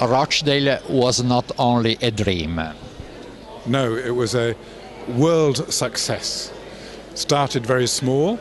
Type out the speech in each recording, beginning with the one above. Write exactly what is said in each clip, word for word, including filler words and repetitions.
Rochdale was not only a dream. No, it was a world success. Started very small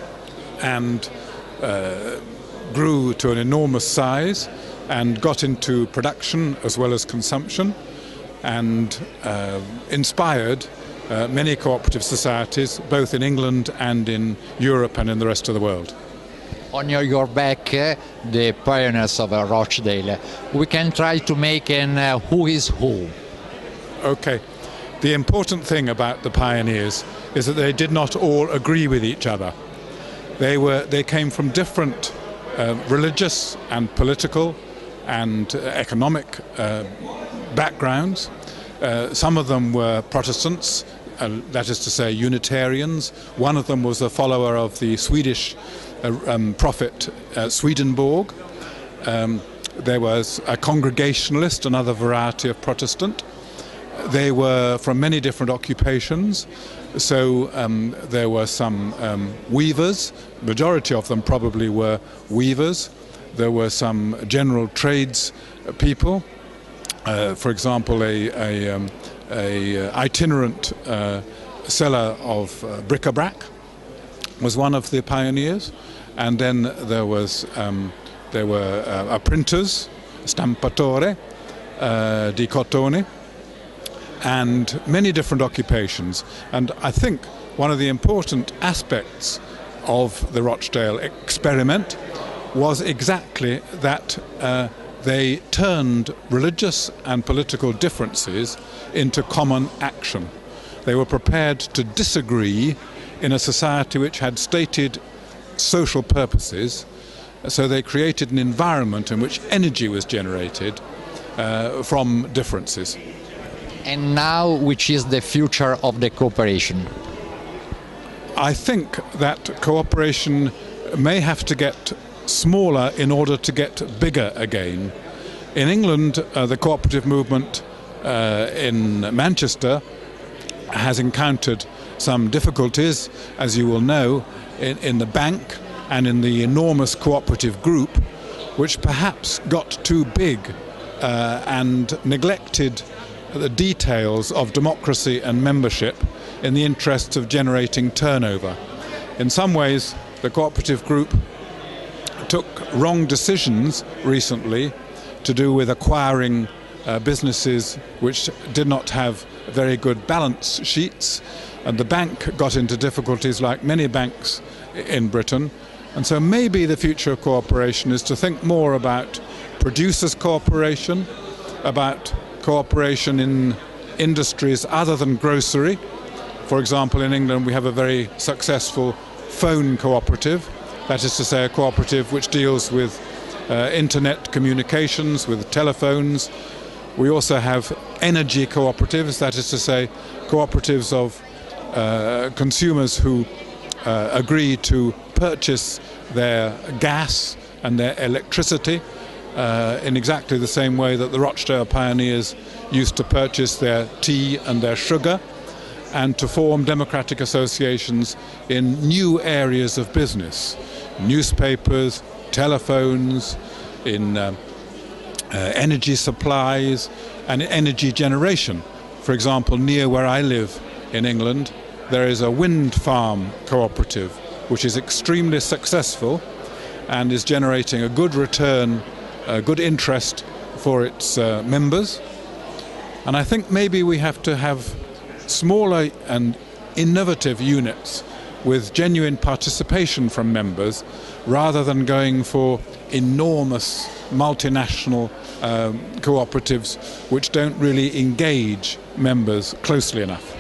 and uh, grew to an enormous size and got into production as well as consumption, and uh, inspired uh, many cooperative societies both in England and in Europe and in the rest of the world. On your, your back, uh, the pioneers of uh, Rochdale. We can try to make an uh, who is who. Okay. The important thing about the pioneers is that they did not all agree with each other. They were they came from different uh, religious and political and uh, economic uh, backgrounds. Uh, some of them were Protestants, uh, that is to say Unitarians. One of them was a follower of the Swedish uh, um, prophet uh, Swedenborg. Um, there was a Congregationalist, another variety of Protestant. They were from many different occupations, so um, there were some um, weavers, majority of them probably were weavers. There were some general trades people, uh, for example a, a, um, a itinerant uh, seller of uh, bric-a-brac was one of the pioneers, and then there was um, there were uh, printers, stampatore uh, di cotone, and many different occupations. And I think one of the important aspects of the Rochdale experiment was exactly that uh, they turned religious and political differences into common action. They were prepared to disagree in a society which had stated social purposes, so they created an environment in which energy was generated uh, from differences. And now, which is the future of the cooperation? I think that cooperation may have to get smaller in order to get bigger again. In England, uh, the cooperative movement uh, in Manchester has encountered some difficulties, as you will know, in, in the bank and in the enormous cooperative group, which perhaps got too big uh, and neglected the details of democracy and membership in the interests of generating turnover. In some ways, the cooperative group took wrong decisions recently to do with acquiring uh, businesses which did not have very good balance sheets, and the bank got into difficulties like many banks in Britain. And so maybe the future of cooperation is to think more about producers' cooperation, about cooperation in industries other than grocery. For example, in England we have a very successful phone cooperative, that is to say a cooperative which deals with uh, internet communications, with telephones. We also have energy cooperatives, that is to say cooperatives of uh, consumers who uh, agree to purchase their gas and their electricity Uh, in exactly the same way that the Rochdale pioneers used to purchase their tea and their sugar, and to form democratic associations in new areas of business, newspapers, telephones, in uh, uh, energy supplies and energy generation. For example, near where I live in England, there is a wind farm cooperative which is extremely successful and is generating a good return, a good interest for its uh, members. And I think maybe we have to have smaller and innovative units with genuine participation from members, rather than going for enormous multinational um, cooperatives which don't really engage members closely enough.